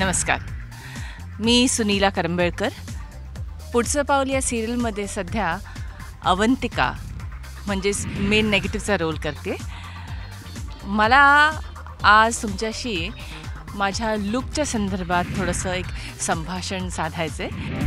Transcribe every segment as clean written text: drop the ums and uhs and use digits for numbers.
नमस्कार. मी सुनीला करंबेळकर. पुढचं पाऊल या सिरियलमध्ये सध्या अवंतिका म्हणजेच मेन नेगेटिव्हचा रोल करते. मला आज तुमच्याशी माझ्या लुकच्या संदर्भात थोडंसं एक संभाषण साधायचं आहे.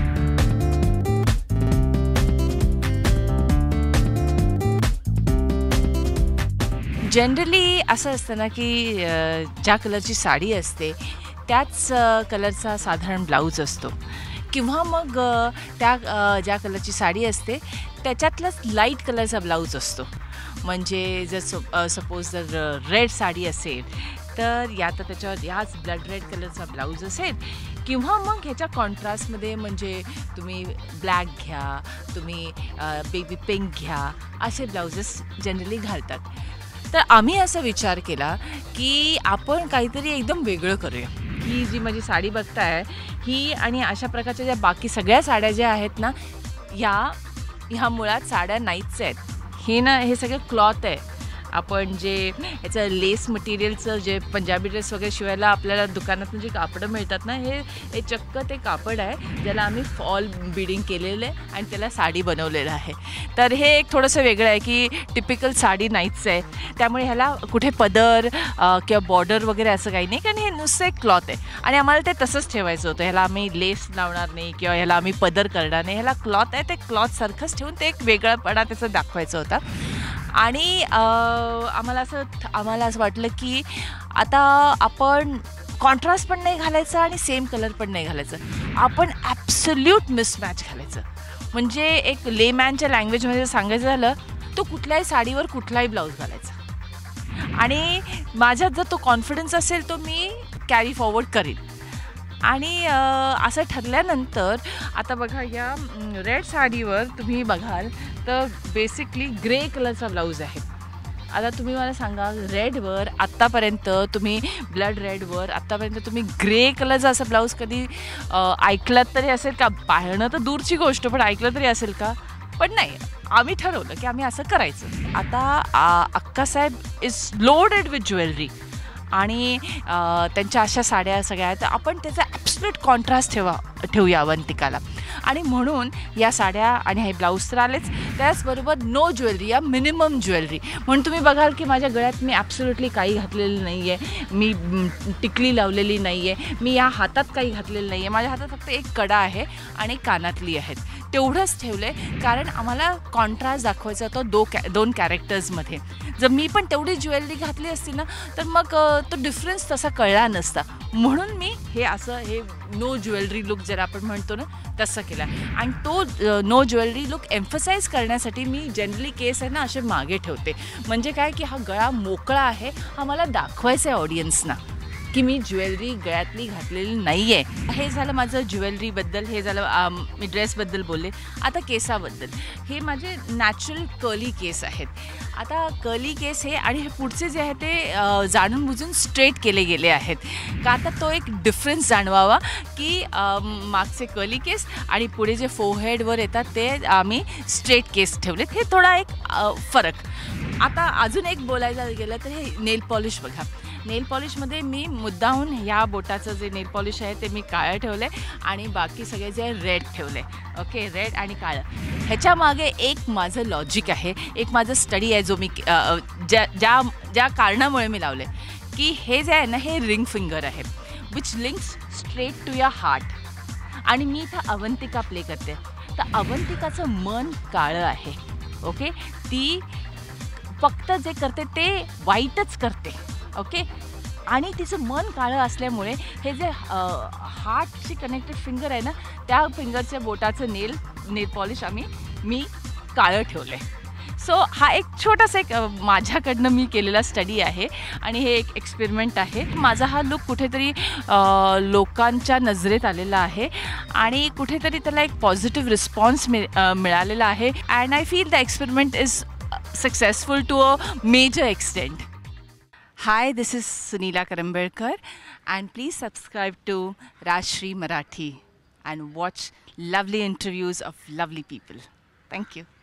जनरली असं असतं ना की ज्या कलरची साडी असते त्याच कलरचा साधारण ब्लाऊज असतो किंवा मग त्या ज्या कलरची साडी असते त्याच्यातलाच लाईट कलरचा ब्लाऊज असतो. म्हणजे जर सपोज जर रेड साडी असेल तर या तर त्याच्यावर याच ब्लड रेड कलरचा ब्लाऊज असेल किंवा मग ह्याच्या कॉन्ट्रास्टमध्ये म्हणजे तुम्ही ब्लॅक घ्या, तुम्ही बेबी पिंक घ्या, असे ब्लाउजेस जनरली घालतात. तर आम्ही असा विचार केला की आपण काहीतरी एकदम वेगळं करूया. ही जी माझी साडी बघताय ही आणि अशा प्रकारच्या ज्या बाकी सगळ्या साड्या ज्या आहेत ना ह्या मुळात साड्या नाहीच आहेत. हे सगळं क्लॉथ आहे. आपण जे याचं लेस मटेरियलचं जे पंजाबी ड्रेस वगैरे शिवायला आपल्याला दुकानातून जे कापडं मिळतात ना हे चक्क ते कापड आहे ज्याला आम्ही फॉल बीडिंग केलेलं आहे आणि त्याला साडी बनवलेलं आहे. तर हे एक थोडंसं वेगळं आहे की टिपिकल साडी नाहीच आहे. त्यामुळे ह्याला कुठे पदर किंवा बॉर्डर वगैरे असं काही नाही, कारण हे नुसतं एक क्लॉथ आहे आणि आम्हाला ते तसंच ठेवायचं होतं. ह्याला आम्ही लेस लावणार नाही किंवा ह्याला आम्ही पदर करणार नाही. ह्याला क्लॉथ आहे, ते क्लॉथसारखंच ठेवून ते एक वेगळापणा त्याचं दाखवायचं होता. आणि आम्हाला असं वाटलं की आता आपण कॉन्ट्रास्ट पण नाही घालायचं आणि सेम कलर पण नाही घालायचं, आपण ॲब्सोल्यूट मिसमॅच घालायचं. म्हणजे एक लेमॅनच्या लँग्वेजमध्ये सांगायचं झालं तो कुठल्याही साडीवर कुठलाही ब्लाऊज घालायचा आणि माझ्यात जर तो कॉन्फिडन्स असेल तो मी कॅरी फॉरवर्ड करीन. आणि असं ठरल्यानंतर आता बघा या रेड साडीवर तुम्ही बघाल तर बेसिकली ग्रे कलरचा ब्लाऊज आहे. आता तुम्ही मला सांगा रेडवर आत्तापर्यंत तुम्ही ब्लड रेडवर आत्तापर्यंत तुम्ही ग्रे कलरचा असा ब्लाऊज कधी ऐकलात तरी असेल का? पाहणं तर दूरची गोष्ट पण ऐकलं तरी असेल का? पण नाही, आम्ही ठरवलं की आम्ही असं करायचं. आता Akkasaheb is loaded with jewellery आणि त्यांच्या अशा साड्या सगळ्या आहेत. आपण त्याचा ॲब्सोल्यूट कॉन्ट्रास्ट ठेवूया अवंतिकाला आणि म्हणून या साड्या आणि हे ब्लाऊज तर आलेच, त्याचबरोबर नो ज्वेलरी या मिनिमम ज्वेलरी. म्हणून तुम्ही बघाल की माझ्या गळ्यात मी ॲब्सोल्युटली काही घातलेलं नाही आहे, मी टिकली लावलेली नाही आहे, मी या हातात काही घातलेलं नाही आहे. माझ्या हातात फक्त एक कडा आहे आणि कानातली आहेत, तेवढंच ठेवलं आहे कारण आम्हाला कॉन्ट्रास्ट दाखवायचा होता दोन कॅरेक्टर्समध्ये. जर मी पण तेवढी ज्वेलरी घातली असती ना तर मग तो डिफरन्स तसा कळला नसता. म्हणून मी हे नो ज्वेलरी लुक जर आपण म्हणतो ना तसं केला. आणि तो नो ज्वेलरी लुक एम्फसाईज करण्यासाठी मी जनरली केस आहे ना असे मागे ठेवते. म्हणजे काय की हा गळा मोकळा आहे, हा मला दाखवायचं आहे ऑडियन्सना की मी ज्वेलरी गळ्यातली घातलेली नाही आहे. हे झालं माझं ज्वेलरीबद्दल, हे झालं मी ड्रेसबद्दल बोलले. आता केसाबद्दल, हे माझे नॅचरल कर्ली केस आहेत. आता कर्ली केस हे आणि हे पुढचे जे आहे ते जाणून बुजून स्ट्रेट केले गेले आहेत का आता तो एक डिफरन्स जाणवावा की मागचे कर्ली केस आणि पुढे जे फोरहेडवर येतात ते आम्ही स्ट्रेट केस ठेवलेत. हे थोडा एक फरक. आता अजून एक बोलायला गेलं तर हे नेल पॉलिश बघा. नेल पॉलिशमध्ये मी मुद्दाहून ह्या बोटाचं जे नेल पॉलिश आहे ते मी काळं ठेवलं आहे आणि बाकी सगळे जे रेड ठेवलं आहे. ओके, रेड आणि काळं. ह्याच्यामागे एक माझं लॉजिक आहे, एक माझं स्टडी आहे जो मी ज्या कारणामुळे मी लावलं आहे की हे जे आहे ना हे रिंग फिंगर आहे which links straight to your heart. आणि मी इथं अवंतिका प्ले करते तर अवंतिकाचं मन काळं आहे. ओके, ती फक्त जे करते ते वाईटच करते. ओके, आणि तिचं मन काळं असल्यामुळे हे जे हार्टशी कनेक्टेड फिंगर आहे ना त्या फिंगरच्या बोटाचं नेल पॉलिश मी काळं ठेवलं आहे. सो हा एक छोटासा एक माझ्याकडनं मी केलेला स्टडी आहे आणि हे एक एक्सपेरिमेंट आहे. माझा हा लुक कुठेतरी लोकांच्या नजरेत आलेला आहे आणि कुठेतरी त्याला एक पॉझिटिव्ह रिस्पॉन्स मिळालेला आहे. And I feel the experiment is successful to a major extent. Hi, this is Sunila Karambelkar and please subscribe to Rajshri Marathi and watch lovely interviews of lovely people. Thank you.